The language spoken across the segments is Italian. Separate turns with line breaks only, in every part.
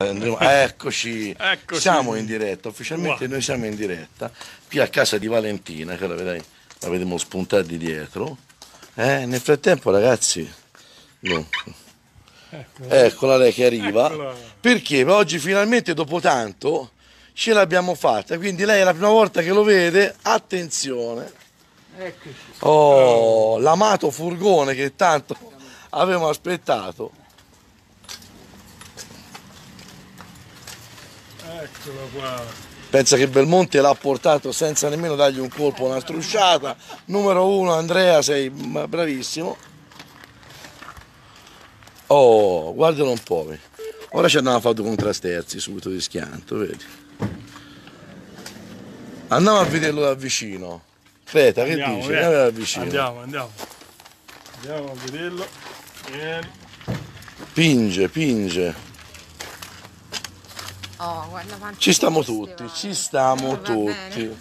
Eccoci,
Eccoci.
siamo in diretta, ufficialmente
Wow.
noi siamo in diretta, qui a casa di Valentina, che la vedremo spuntare di dietro. Nel frattempo ragazzi, no. Eccola lei che arriva,
Eccola.
perché oggi finalmente dopo tanto ce l'abbiamo fatta, quindi lei è la prima volta che lo vede, attenzione.
Eccoci.
Oh, l'amato furgone che tanto avevamo aspettato.
Eccolo qua.
Pensa che Belmonte l'ha portato senza nemmeno dargli un colpo, una strusciata. Numero uno, Andrea, sei bravissimo. Oh, guardalo un po'. Vedi. Ora ci abbiamo fatto contrasterzi subito di schianto, vedi. Andiamo a vederlo da vicino. Aspetta, che
Andiamo,
dici?
via.
Andiamo da vicino.
Andiamo. Andiamo a vederlo. Vieni.
Pinge, pinge.
Oh, guarda quanti
Ci stiamo
posti,
tutti,
guarda.
ci stiamo
Va
tutti.
bene.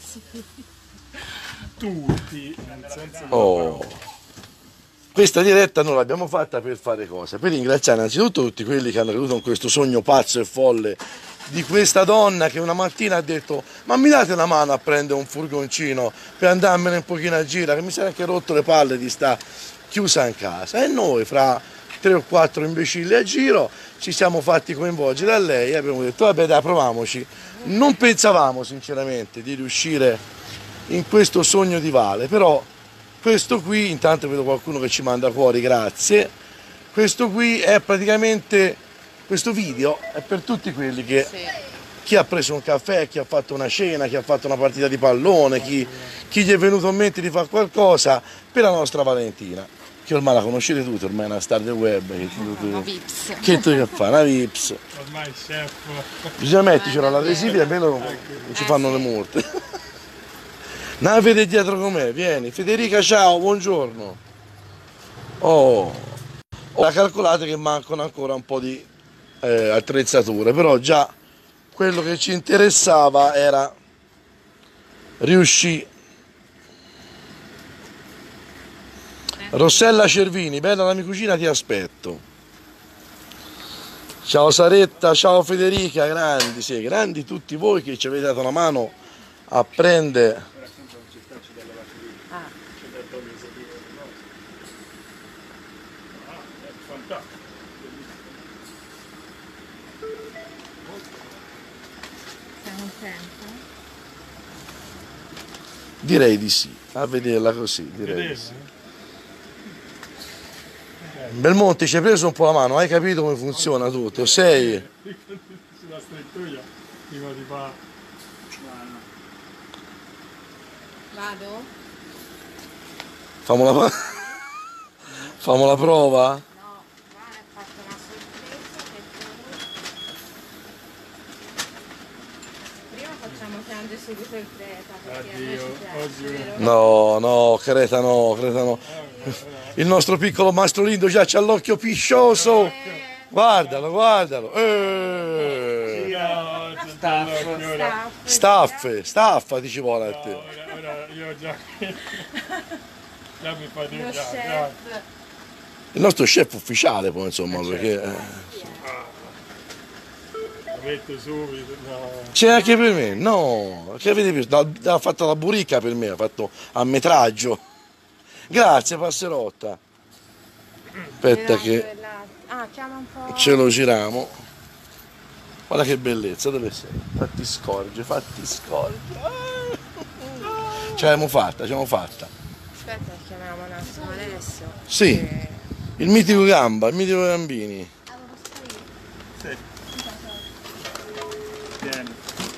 Tutti, nel senso che
Oh. Questa diretta noi l'abbiamo fatta per fare cosa? Per ringraziare innanzitutto tutti quelli che hanno creduto in questo sogno pazzo e folle di questa donna che una mattina ha detto: ma mi date una mano a prendere un furgoncino per andarmene un pochino a gira, che mi si è anche rotto le palle di sta chiusa in casa. E noi fra 3 o 4 imbecilli a giro ci siamo fatti coinvolgere da lei e abbiamo detto vabbè dai, proviamoci. Non pensavamo sinceramente di riuscire in questo sogno di Vale, però questo qui, intanto vedo qualcuno che ci manda fuori, grazie. Questo qui è praticamente, questo video è per tutti quelli che,
Sì.
chi ha preso un caffè, chi ha fatto una cena, chi ha fatto una partita di pallone, chi gli è venuto in mente di fare qualcosa per la nostra Valentina, che ormai la conoscete tutti, ormai è una star del web,
Una Vips.
che tu che fa, una Vips.
ormai chef.
Bisogna mettercela l'adesivo, almeno non ci fanno le multe. Andiamo a vedere dietro com'è, vieni. Federica, ciao, buongiorno. Oh, ora calcolate che mancano ancora un po' di attrezzature, però già quello che ci interessava era riuscire. Rossella Cervini, bella la mia cucina, ti aspetto. Ciao Saretta, ciao Federica, grandi, sì, grandi tutti voi che ci avete dato una mano a prendere.
Sei contento?
Direi di sì, a vederla così, direi di sì. Belmonte ci hai preso un po' la mano, hai capito come funziona tutto? Sei?
Sulla strettoia prima di fare.
Vado?
Famo la, famo la prova?
No, Vale ha fatto una sorpresa che prima facciamo piangere subito il Creta perché a noi
Addio,
ci piace,
oggi
vero?
No, no, Creta no, Creta no. Il nostro piccolo Mastro Lindo già c'ha l'occhio piscioso. Guardalo, guardalo. Staffe, ci vuole a te.
Ora io già mi fa
Lo
dire
chef.
Il nostro chef ufficiale poi insomma, perché
lo metto subito. No.
c'è anche per me, no, che avete visto? Ha fatto la burrica per me, ha fatto a metraggio. Grazie Passerotta. Aspetta che
Ah, chiama un po'.
ce lo giriamo. Guarda che bellezza, dove sei? Fatti scorgere, fatti scorgere. Ce l'abbiamo fatta, ce l'abbiamo fatta.
Aspetta, chiamiamo un attimo Alessio.
Sì,
Che-
il mitico Gamba, il mitico Gambini.
Sì. Vieni.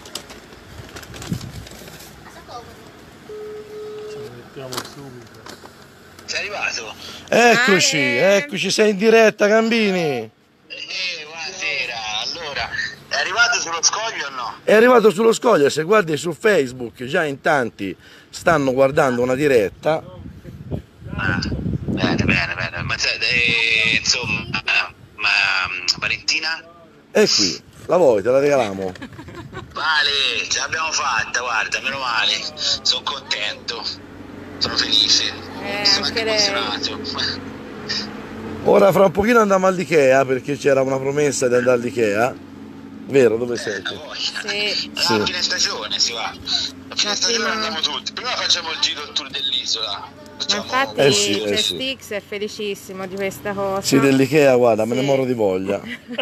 Ci mettiamo subito.
Sei arrivato?
Eccoci, eccoci, sei in diretta Gambini.
Buonasera. Allora, è arrivato sullo scoglio o no?
È arrivato sullo scoglio, se guardi su Facebook già in tanti stanno guardando una diretta.
Ah, bene. Ma insomma, ma Valentina?
È qui, la vuoi, te la regaliamo.
Vale, ce l'abbiamo fatta, guarda, meno male. Sono contento. Sono felice. Sono anche
anche lei.
emozionato.
Ora fra un pochino andiamo all'Ikea perché c'era una promessa di andare all'Ikea. Vero, dove sei?
La voglia.
Sì.
Sì.
A fine stagione si va. A fine
Ma
stagione
prima-
andiamo tutti. Prima facciamo il giro il tour dell'isola.
Ma
Facciamo...
infatti
sì,
c'è
sì.
Stix è felicissimo di questa cosa.
Sì, dell'Ikea, guarda, me ne
Sì.
moro di voglia.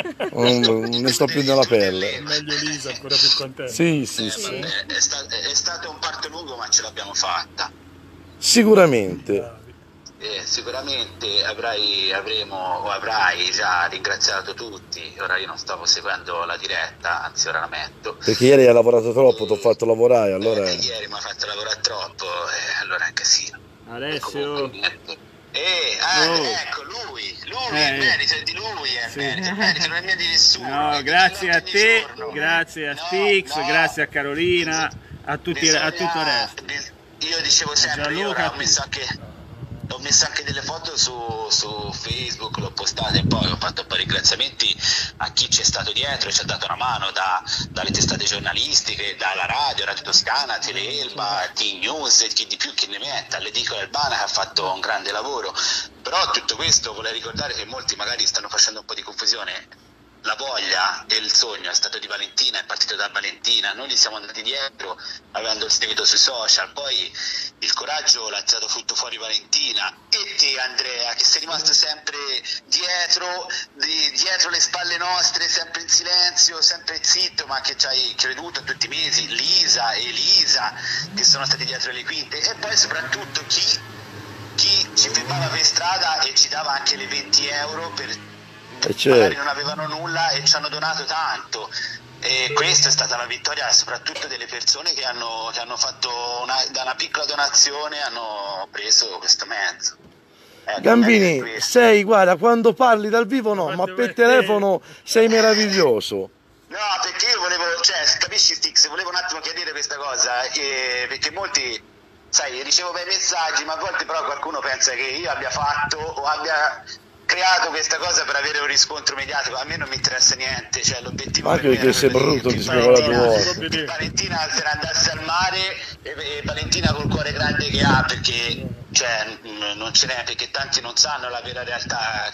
Ne sto più nella pelle.
Meglio Lisa, ancora più contenta.
Sì, sì, sì.
Vabbè, è stato un parto lungo, ma ce l'abbiamo fatta.
Sicuramente.
Sicuramente avrai già ringraziato tutti. Ora io non stavo seguendo la diretta, anzi ora la metto.
Perché ieri hai lavorato troppo, ti ho fatto lavorare, allora...
Ieri mi ha fatto lavorare troppo, allora è un casino.
Alessio,
Niente.
Oh.
Ecco lui, il merito è di lui, il merito non è mio di nessuno.
no,
è
grazie a
di
te,
giorno.
grazie a
No,
Stix,
no.
grazie a Carolina, a tutto il resto.
Io dicevo sempre, io
Gianluca,
ora ho messo anche delle foto su Facebook, l'ho postate e poi ho fatto un po' di ringraziamenti a chi ci è stato dietro, ci ha dato una mano dalle testate giornalistiche, dalla radio, Radio Toscana, Teleelba, T-News, chi di più chi ne metta, l'edicola Albana che ha fatto un grande lavoro. Però tutto questo vorrei ricordare che molti magari stanno facendo un po' di confusione. La voglia e il sogno è stato di Valentina, è partito da Valentina, noi gli siamo andati dietro avendo seguito sui social, poi il coraggio l'ha tirato frutto fuori Valentina e te Andrea che sei rimasto sempre dietro le spalle nostre, sempre in silenzio, sempre zitto, ma che ci hai creduto tutti i mesi, Lisa e Elisa che sono stati dietro le quinte e poi soprattutto chi ci fermava per strada e ci dava anche le 20 euro per magari non avevano nulla e ci hanno donato tanto e questa è stata la vittoria soprattutto delle persone che hanno fatto da una piccola donazione hanno preso questo mezzo.
Gambini, sei, guarda, quando parli dal vivo no, ma per telefono sei meraviglioso.
No, perché io volevo, capisci Stix, volevo un attimo chiarire questa cosa, perché molti, sai, ricevo bei messaggi, ma a volte però qualcuno pensa che io abbia fatto o abbia creato questa cosa per avere un riscontro mediatico. A me non mi interessa niente, cioè l'obiettivo
Anche
per me
perché
era
sei
quello
brutto,
che
ti spiego la tua
che Valentina se ne andasse al mare e Valentina col cuore grande che ha, perché non ce n'è, perché tanti non sanno la vera realtà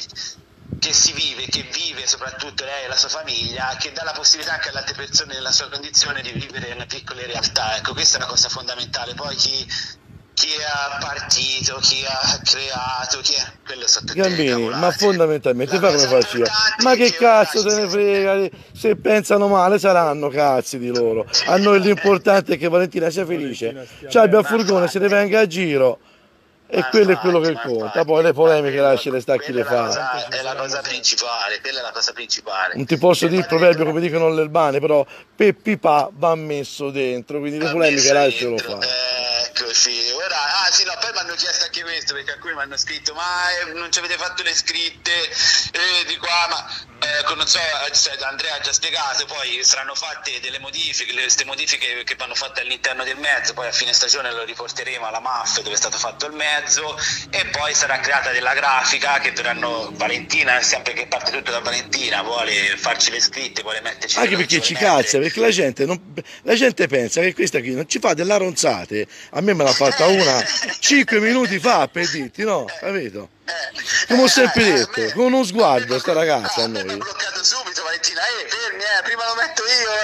che si vive, che vive soprattutto lei e la sua famiglia, che dà la possibilità anche alle altre persone nella sua condizione di vivere una piccola realtà. Ecco, questa è una cosa fondamentale. Poi chi ha partito, chi ha creato, quello sotto
Gambini, ma fondamentalmente fa come faccio io. Ma che cazzo te ne frega? Se pensano male saranno cazzi di loro. A noi l'importante è che Valentina sia felice. Cioè abbia il furgone, se ne venga a giro. E quello è quello che conta. Poi le polemiche lasciale sta chi le fa.
È la cosa principale, quella è la cosa principale.
Non ti posso dire il proverbio come dicono le albane, però Peppi Pa va messo dentro, quindi le polemiche lascialo fare.
Così, ora, sì, no, poi mi hanno chiesto anche questo, perché alcuni mi hanno scritto, ma non ci avete fatto le scritte di qua, ma non so, Andrea ha già spiegato, poi saranno fatte delle modifiche, queste modifiche che vanno fatte all'interno del mezzo, poi a fine stagione lo riporteremo alla MAF dove è stato fatto il mezzo e poi sarà creata della grafica che verranno, Valentina, sempre che parte tutto da Valentina, vuole farci le scritte, vuole metterci
anche perché ci cazza, perché la gente pensa che questa qui non ci fa delle ronzate. A me l'ha fatta una 5 minuti fa per dirti, no? Capito? Come ho sempre detto, con uno sguardo sta ragazza a noi.
Mi ha bloccato subito Valentina, fermi, prima lo metto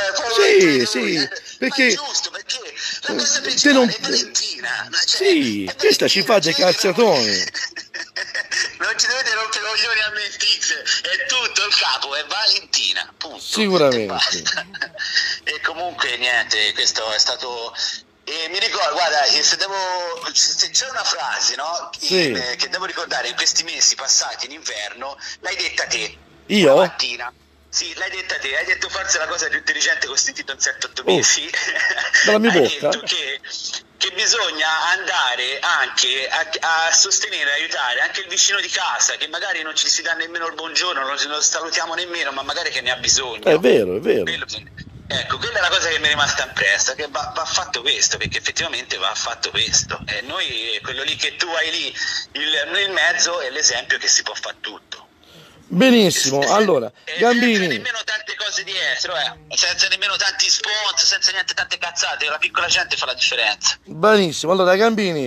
io,
sì, perché
ma è giusto, perché la cosa principale è Valentina.
Sì, questa ci fa dei calzatoni.
Non ci dovete rompere i coglioni a me Stix, è tutto il capo, è Valentina, punto.
Sicuramente.
E comunque niente, questo è stato... E mi ricordo, guarda, se c'è una frase, no, che devo ricordare in questi mesi passati in inverno, l'hai detta te.
Io?
Una mattina. Sì, l'hai detta te, hai detto forse la cosa più intelligente che ho sentito in 7-8 mesi.
Dalla mia
hai
bocca?
detto che bisogna andare anche a sostenere, aiutare anche il vicino di casa, che magari non ci si dà nemmeno il buongiorno, non lo salutiamo nemmeno, ma magari che ne ha bisogno.
È vero, è vero.
Ecco, quella è la cosa che mi è rimasta impressa, che va fatto questo, perché effettivamente va fatto questo. E noi, quello lì che tu hai lì, il mezzo è l'esempio che si può fare tutto.
Benissimo, allora, Gambini.
Senza nemmeno tante cose dietro, senza nemmeno tanti sponsor, senza niente tante cazzate, la piccola gente fa la differenza.
Benissimo, allora Gambini,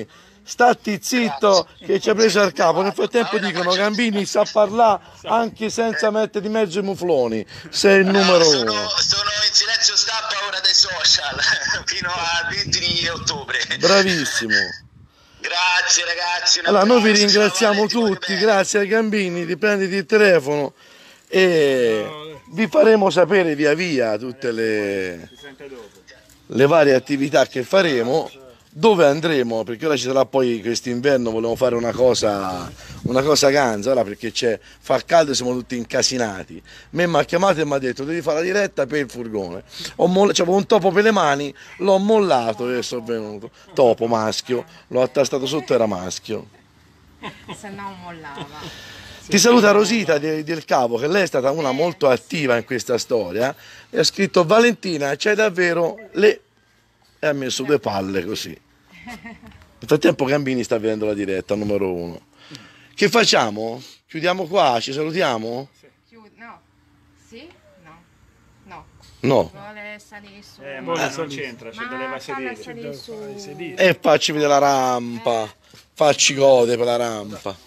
Stati zitto che ci ha preso al capo. Nel frattempo dicono Gambini sa parlare anche senza mettere di mezzo i mufloni. Sei il numero uno.
Sono in silenzio stampa ora dai social fino al 20 di ottobre.
Bravissimo.
Grazie ragazzi.
Allora noi vi ringraziamo tutti, grazie ai Gambini, riprenditi il telefono e vi faremo sapere via via tutte le varie attività che faremo, dove andremo, perché ora ci sarà poi quest'inverno, volevo fare una cosa ganza, ora perché fa caldo e siamo tutti incasinati. Me mi ha chiamato e mi ha detto devi fare la diretta per il furgone. C'avevo un topo per le mani, l'ho mollato e sono venuto. Topo maschio, l'ho attastato sotto, era maschio.
Se no mollava.
Ti saluta Rosita del Capo, che lei è stata una molto attiva in questa storia, e ha scritto Valentina, c'hai davvero le... e ha messo 2 palle così. Nel frattempo Gambini sta vedendo la diretta, numero 1. Che facciamo? Chiudiamo qua? Ci salutiamo?
No. Sì? No. No.
No.
Vuole salire su.
Ma non c'entra, ci doveva
Ma falla
sedere.
salire su.
E facci vedere la rampa. Facci gode per la rampa.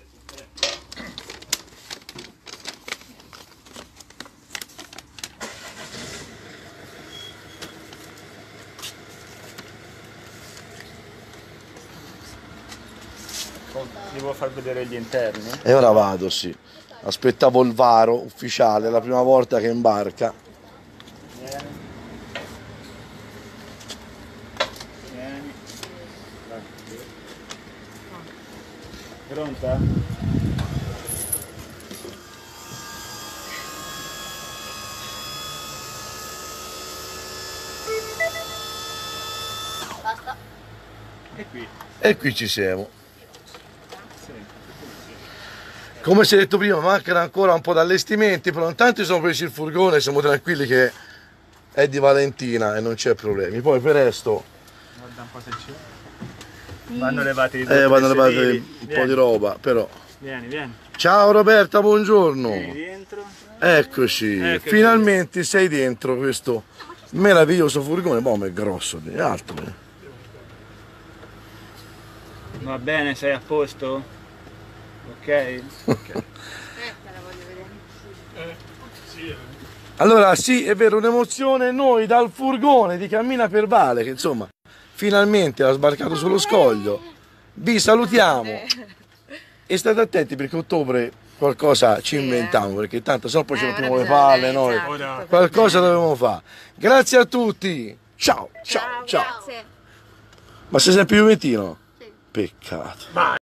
Devo far vedere gli interni.
E ora vado, sì. Aspettavo il varo ufficiale, la prima volta che imbarca.
Vieni. Vieni. Vai. Pronta?
Basta.
E qui.
E qui ci siamo. Come si è detto prima, mancano ancora un po' di allestimenti, però intanto ci siamo presi il furgone, siamo tranquilli che è di Valentina e non c'è problemi. Poi per resto
Guarda un po' se c'è. Vanno levati
vanno levati un po' di roba, però.
Vieni.
Ciao Roberta, buongiorno.
Vieni dentro.
Eccoci, finalmente sei dentro questo meraviglioso furgone, boh, ma è grosso, altro.
Va bene, sei a posto? Ok?
La voglio vedere.
Allora sì, è vero, un'emozione, noi dal furgone di Cammina per Vale, che insomma finalmente ha sbarcato sullo scoglio, vi salutiamo e state attenti perché a ottobre qualcosa ci inventiamo, perché tanto se no poi ci rompiamo le palle noi,
Esatto.
qualcosa dobbiamo fare. Grazie a tutti, ciao.
Grazie.
Ma sei sempre Juventino? Sì. Peccato.